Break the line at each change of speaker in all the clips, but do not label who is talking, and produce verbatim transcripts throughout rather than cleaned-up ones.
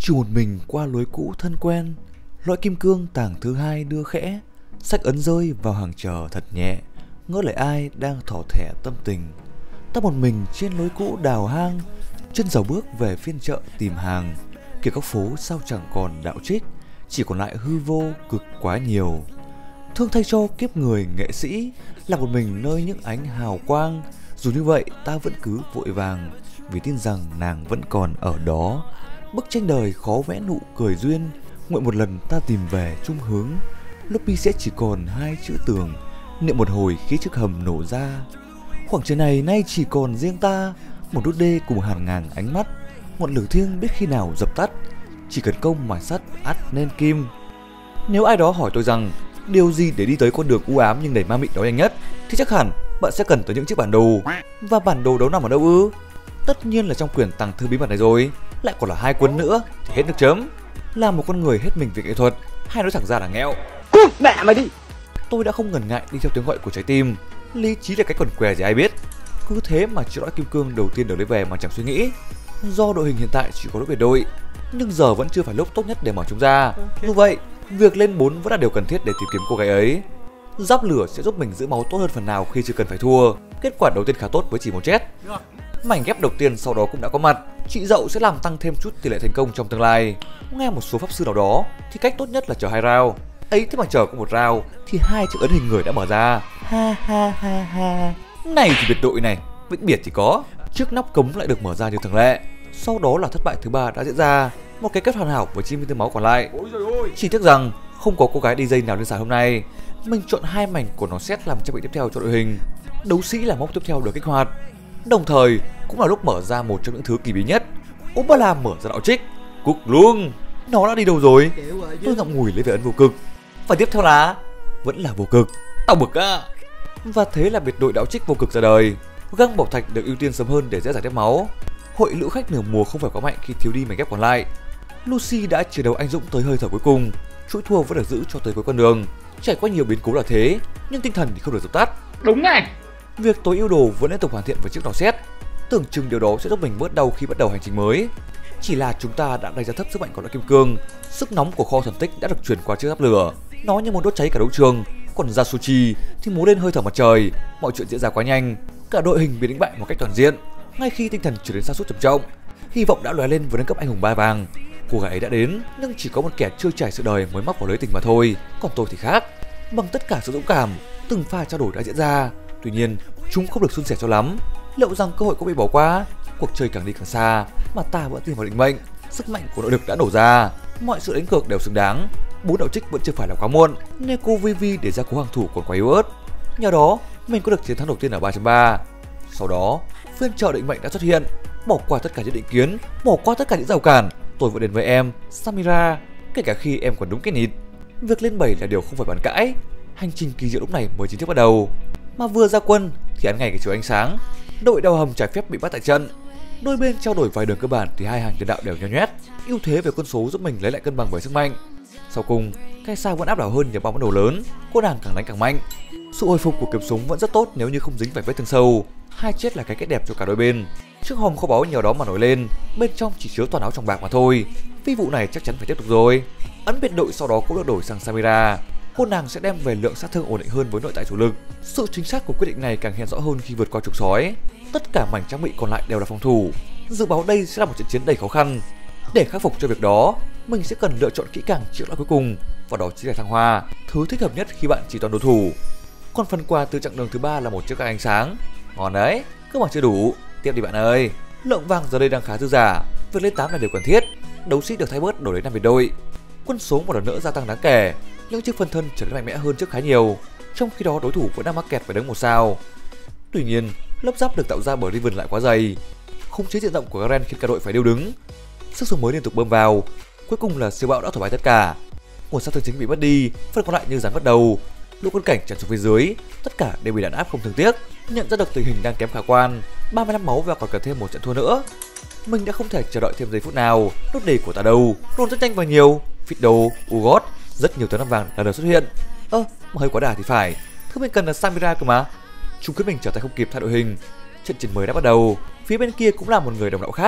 Chỉ một mình qua lối cũ thân quen, lõi kim cương tảng thứ hai đưa khẽ, sách ấn rơi vào hàng chờ thật nhẹ, ngỡ lại ai đang thỏ thẻ tâm tình. Ta một mình trên lối cũ đào hang, chân dào bước về phiên chợ tìm hàng. Kìa góc phố sao chẳng còn đạo trích, chỉ còn lại hư vô cực quá nhiều. Thương thay cho kiếp người nghệ sĩ, là một mình nơi những ánh hào quang. Dù như vậy ta vẫn cứ vội vàng, vì tin rằng nàng vẫn còn ở đó. Bức tranh đời khó vẽ nụ cười duyên, nguyện một lần ta tìm về chung hướng. Lúc bi sẽ chỉ còn hai chữ tường, niệm một hồi khi chiếc hầm nổ ra. Khoảng trời này nay chỉ còn riêng ta, một đốt đê cùng hàng ngàn ánh mắt. Ngọn lửa thiêng biết khi nào dập tắt, chỉ cần công mài sắt ắt nên kim. Nếu ai đó hỏi tôi rằng điều gì để đi tới con đường u ám nhưng đầy ma mị đó nhanh nhất, thì chắc hẳn bạn sẽ cần tới những chiếc bản đồ. Và bản đồ đó nằm ở đâu ư? Tất nhiên là trong quyển tàng thư bí mật này rồi. Lại còn là hai cuốn nữa thì hết nước chấm. Là một con người hết mình vì nghệ thuật, hay nói thẳng ra là nghèo.
Cút mẹ mày đi!
Tôi đã không ngần ngại đi theo tiếng gọi của trái tim. Lý trí là cái quần què gì ai biết. Cứ thế mà chiếc lõi kim cương đầu tiên được lấy về mà chẳng suy nghĩ. Do đội hình hiện tại chỉ có lỗi biệt đội, nhưng giờ vẫn chưa phải lúc tốt nhất để mở chúng ra. Như vậy, việc lên bốn vẫn là điều cần thiết để tìm kiếm cô gái ấy. Giáp lửa sẽ giúp mình giữ máu tốt hơn phần nào khi chưa cần phải thua. Kết quả đầu tiên khá tốt với chỉ một chết. Mảnh ghép đầu tiên sau đó cũng đã có mặt. Chị dậu sẽ làm tăng thêm chút tỷ lệ thành công trong tương lai. Nghe một số pháp sư nào đó thì cách tốt nhất là chờ hai round. Ấy thế mà chờ có một round thì hai chữ ấn hình người đã mở ra. Ha ha ha ha. Này thì biệt đội này, vĩnh biệt thì có. Chiếc nắp cống lại được mở ra như thường lệ. Sau đó là thất bại thứ ba đã diễn ra, một cái kết hoàn hảo với chín mươi tư máu còn lại. Chỉ tiếc rằng không có cô gái đi dây nào lên sàn hôm nay. Mình chọn hai mảnh của nó xét làm trang bị tiếp theo cho đội hình. Đấu sĩ là mốc tiếp theo được kích hoạt. Đồng thời cũng là lúc mở ra một trong những thứ kỳ bí nhất. Ốm ba la mở ra đạo trích. Cục luôn. Nó đã đi đâu rồi? Tôi ngậm ngùi lấy về ấn vô cực. Và tiếp theo là vẫn là vô cực. Tao bực á. Và thế là biệt đội đạo trích vô cực ra đời. Găng bảo thạch được ưu tiên sớm hơn để dễ giải tiếp máu. Hội lữ khách nửa mùa không phải quá mạnh khi thiếu đi mảnh ghép còn lại. Lucy đã chiến đấu anh dũng tới hơi thở cuối cùng. Chuỗi thua vẫn được giữ cho tới cuối con đường. Trải qua nhiều biến cố là thế, nhưng tinh thần thì không được dập tắt.
Đúng này.
Việc tối ưu đồ vẫn liên tục hoàn thiện với chiếc nỏ xét. Tưởng chừng điều đó sẽ giúp mình bớt đau khi bắt đầu hành trình mới. Chỉ là chúng ta đã đánh giá thấp sức mạnh của loại kim cương. Sức nóng của kho thần tích đã được truyền qua chiếc giáp lửa. Nó như muốn đốt cháy cả đấu trường. Còn Yasushi thì múa lên hơi thở mặt trời. Mọi chuyện diễn ra quá nhanh, cả đội hình bị đánh bại một cách toàn diện. Ngay khi tinh thần trở đến sa sút trầm trọng, hy vọng đã lóe lên với nâng cấp anh hùng ba vàng. Cô gái ấy đã đến, nhưng chỉ có một kẻ chưa trải sự đời mới mắc vào lưới tình mà thôi. Còn tôi thì khác. Bằng tất cả sự dũng cảm, từng pha trao đổi đã diễn ra. Tuy nhiên, chúng không được suôn sẻ cho lắm. Liệu rằng cơ hội có bị bỏ qua? Cuộc chơi càng đi càng xa, mà ta vẫn tin vào định mệnh. Sức mạnh của nội lực đã nổ ra, mọi sự đánh cược đều xứng đáng. Bốn đạo trích vẫn chưa phải là quá muộn. Neko Vivi để ra cố hàng thủ còn quá yếu ớt. Nhờ đó, mình có được chiến thắng đầu tiên ở ba chấm ba. Sau đó, phiên chợ định mệnh đã xuất hiện. Bỏ qua tất cả những định kiến, bỏ qua tất cả những rào cản, tôi vẫn đến với em, Samira, kể cả khi em còn đúng cái nịt. Việc lên bảy là điều không phải bàn cãi. Hành trình kỳ diệu lúc này mới chính thức bắt đầu. Mà vừa ra quân thì ăn ngày cái chiều ánh sáng. Đội đào hầm trái phép bị bắt tại trận. Đôi bên trao đổi vài đường cơ bản thì hai hàng tiền đạo đều nheo nhét. Ưu thế về quân số giúp mình lấy lại cân bằng với sức mạnh. Sau cùng, Kaisa vẫn áp đảo hơn nhờ bóng đồ lớn. Cô nàng càng đánh càng mạnh. Sự hồi phục của kiếm súng vẫn rất tốt nếu như không dính phải vết thương sâu. Hai chết là cái kết đẹp cho cả đôi bên. Chiếc hòm kho báu nhiều đó mà nổi lên, bên trong chỉ chứa toàn áo trong bạc mà thôi. Phi vụ này chắc chắn phải tiếp tục rồi. Ấn biệt đội sau đó cũng được đổi sang Samira. Cô nàng sẽ đem về lượng sát thương ổn định hơn với nội tại chủ lực. Sự chính xác của quyết định này càng hiện rõ hơn khi vượt qua trục sói. Tất cả mảnh trang bị còn lại đều là phòng thủ. Dự báo đây sẽ là một trận chiến đầy khó khăn. Để khắc phục cho việc đó, mình sẽ cần lựa chọn kỹ càng chiếc lõi cuối cùng, và đó chính là thăng hoa, thứ thích hợp nhất khi bạn chỉ toàn đối thủ. Còn phần quà từ chặng đường thứ ba là một chiếc găng ánh sáng. Ngon đấy, cứ mà chưa đủ, tiếp đi bạn ơi. Lượng vàng giờ đây đang khá dư dả, việc lên tám là điều cần thiết. Đấu sĩ được thay bớt đổi lấy năm biệt đội. Quân số một lần nữa gia tăng đáng kể, những chiếc phân thân trở nên mạnh mẽ hơn trước khá nhiều. Trong khi đó đối thủ vẫn đang mắc kẹt phải đứng một sao. Tuy nhiên, lớp giáp được tạo ra bởi Riven lại quá dày. Khống chế diện rộng của Garen khiến cả đội phải điêu đứng. Sức sống mới liên tục bơm vào. Cuối cùng là siêu bão đã thổi bay tất cả. Nguồn sát thương chính bị mất đi, phần còn lại như rắn mất đầu. Lũ quân cảnh tràn xuống phía dưới, tất cả đều bị đàn áp không thương tiếc. Nhận ra được tình hình đang kém khả quan, ba mươi lăm máu và còn cần thêm một trận thua nữa. Mình đã không thể chờ đợi thêm giây phút nào. Nốt đề của ta đâu, luôn rất nhanh và nhiều. Fiddle, Ugot, rất nhiều tấm năm vàng lần đầu xuất hiện. Ơ, à, mà hơi quá đà thì phải. Thứ mình cần là Samira cơ mà. Chúng khiến mình trở tay không kịp thay đội hình. Trận chiến mới đã bắt đầu. Phía bên kia cũng là một người đồng đạo khác.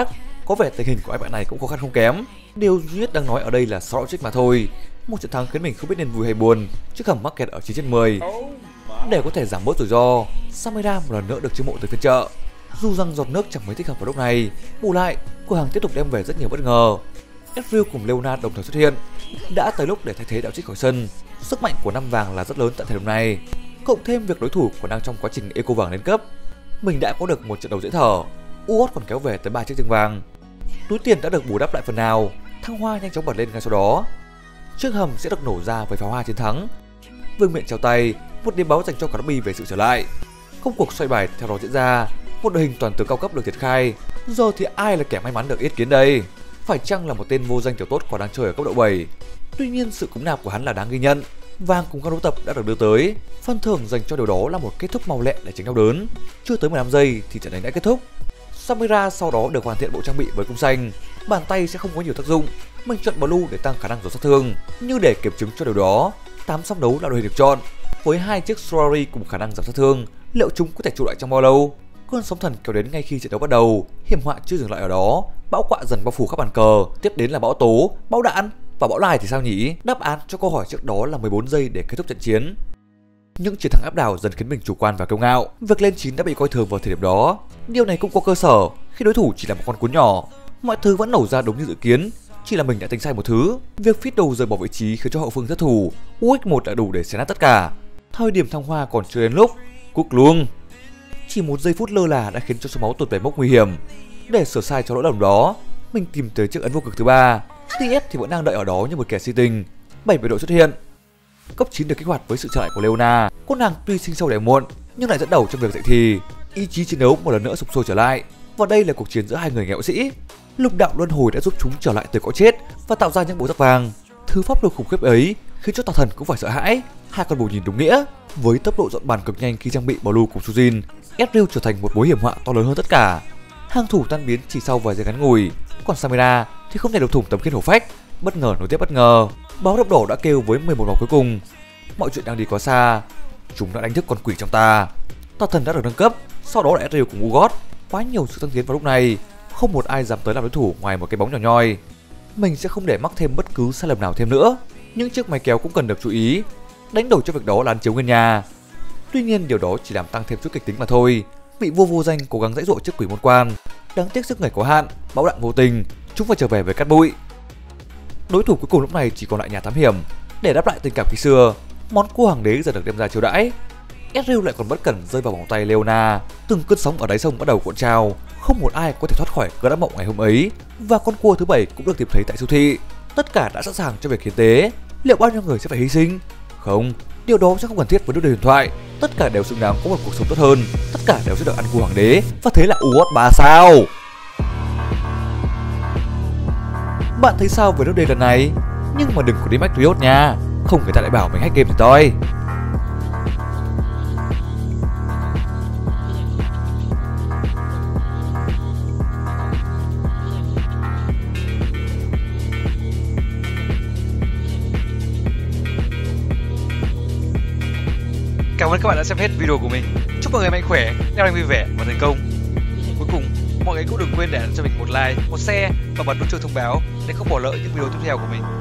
Có vẻ tình hình của hai bạn này cũng khó khăn không kém. Điều duy nhất đang nói ở đây là Sorojic mà thôi. Một trận thắng khiến mình không biết nên vui hay buồn trước hầm mắc kẹt ở chín trên mười. Để có thể giảm bớt rủi ro, Samira một lần nữa được chiêu mộ từ phiên chợ. Dù rằng giọt nước chẳng mấy thích hợp vào lúc này, bù lại cửa hàng tiếp tục đem về rất nhiều bất ngờ. Ezreal cùng Leona đồng thời xuất hiện. Đã tới lúc để thay thế đạo trích khỏi sân. Sức mạnh của năm vàng là rất lớn tại thời điểm này. Cộng thêm việc đối thủ còn đang trong quá trình eco vàng lên cấp, mình đã có được một trận đấu dễ thở. u o tê còn kéo về tới ba chiếc rừng vàng. Túi tiền đã được bù đắp lại phần nào. Thăng hoa nhanh chóng bật lên ngay sau đó. Chiếc hầm sẽ được nổ ra với pháo hoa chiến thắng. Vương miện trao tay, một điểm báo dành cho cả Derby về sự trở lại. Công cuộc xoay bài theo đó diễn ra. Một đội hình toàn tướng cao cấp được triển khai. Giờ thì ai là kẻ may mắn được yết kiến đây? Phải chăng là một tên vô danh tiểu tốt còn đang chơi ở cấp độ bảy? Tuy nhiên sự cúng nạp của hắn là đáng ghi nhận. Vàng cùng các đấu tập đã được đưa tới. Phần thưởng dành cho điều đó là một kết thúc mau lẹ để tránh đau đớn. Chưa tới mười lăm giây thì trận đánh đã kết thúc. Samira sau đó được hoàn thiện bộ trang bị với cung xanh. Bàn tay sẽ không có nhiều tác dụng. Mình chọn Blue để tăng khả năng dồn sát thương. Như để kiểm chứng cho điều đó, tám song đấu là đội hình được chọn. Với hai chiếc Sorari cùng khả năng giảm sát thương, liệu chúng có thể trụ lại trong bao lâu? Cơn sóng thần kéo đến ngay khi trận đấu bắt đầu. Hiểm họa chưa dừng lại ở đó. Bão quạ dần bao phủ khắp bàn cờ. Tiếp đến là bão tố, bão đạn và bão lai thì sao nhỉ? Đáp án cho câu hỏi trước đó là mười bốn giây để kết thúc trận chiến. Những chiến thắng áp đảo dần khiến mình chủ quan và kiêu ngạo. Việc lên chín đã bị coi thường vào thời điểm đó. Điều này cũng có cơ sở khi đối thủ chỉ là một con cún nhỏ. Mọi thứ vẫn nổ ra đúng như dự kiến, chỉ là mình đã tính sai một thứ. Việc Fiddle rời bỏ vị trí khiến cho hậu phương thất thủ. u ích một đã đủ để xé nát tất cả. Thời điểm thăng hoa còn chưa đến lúc. Cúc luôn. Chỉ một giây phút lơ là đã khiến cho số máu tụt về mốc nguy hiểm. Để sửa sai cho lỗi lầm đó, mình tìm tới chiếc ấn vô cực thứ ba. tê ét thì vẫn đang đợi ở đó như một kẻ si tình. bảy biệt đội xuất hiện. Cấp chín được kích hoạt với sự trở lại của Leona. Cô nàng tuy sinh sâu đẻ muộn nhưng lại dẫn đầu trong việc dạy thì. Ý chí chiến đấu một lần nữa sục sôi trở lại. Và đây là cuộc chiến giữa hai người nghệ sĩ. Lục đạo luân hồi đã giúp chúng trở lại từ cõi chết và tạo ra những bộ giáp vàng. Thứ pháp lực khủng khiếp ấy khiến cho tà thần cũng phải sợ hãi. Hai con bồ nhìn đúng nghĩa. Với tốc độ dọn bàn cực nhanh khi trang bị Blue cùng Sujin, Ezreal trở thành một mối hiểm họa to lớn hơn tất cả. Hàng thủ tan biến chỉ sau vài giây ngắn ngủi. Còn Samira thì không thể đục thủng tấm khiên hổ phách. Bất ngờ nối tiếp bất ngờ. Báo động đỏ đã kêu với mười một vòng cuối cùng. Mọi chuyện đang đi quá xa. Chúng đã đánh thức con quỷ trong ta. Tà thần đã được nâng cấp. Sau đó là Ezreal cùng u o tê. Quá nhiều sự tăng tiến vào lúc này. Không một ai dám tới làm đối thủ ngoài một cái bóng nhỏ nhoi. Mình sẽ không để mắc thêm bất cứ sai lầm nào thêm nữa. Những chiếc máy kéo cũng cần được chú ý. Đánh đổi cho việc đó là ăn chiếu nguyên nhà. Tuy nhiên điều đó chỉ làm tăng thêm chút kịch tính mà thôi. Vị vua vô danh cố gắng dãy dụa trước quỷ môn quan. Đáng tiếc sức người có hạn, bão đạn vô tình, chúng phải trở về với cát bụi. Đối thủ cuối cùng lúc này chỉ còn lại nhà thám hiểm. Để đáp lại tình cảm khi xưa, món cua hoàng đế dần được đem ra chiêu đãi. Ezreal lại còn bất cẩn rơi vào vòng tay Leona. Từng cơn sóng ở đáy sông bắt đầu cuộn trào. Không một ai có thể thoát khỏi cơn ác mộng ngày hôm ấy. Và con cua thứ bảy cũng được tìm thấy tại siêu thị. Tất cả đã sẵn sàng cho việc hiến tế. Liệu bao nhiêu người sẽ phải hy sinh? Không, điều đó sẽ không cần thiết với đôi đời huyền thoại. Tất cả đều xứng đáng có một cuộc sống tốt hơn. Tất cả đều sẽ được ăn cua hoàng đế. Và thế là u o tê ba sao. Bạn thấy sao với đôi đời lần này? Nhưng mà đừng có đi mách Riot nha. Không người ta lại bảo mình hack game thì thôi.
Cảm ơn các bạn đã xem hết video của mình. Chúc mọi người mạnh khỏe, leo đánh vui vẻ và thành công. Cuối cùng, mọi người cũng đừng quên để cho mình một like, một share và bật nút chuông thông báo để không bỏ lỡ những video tiếp theo của mình.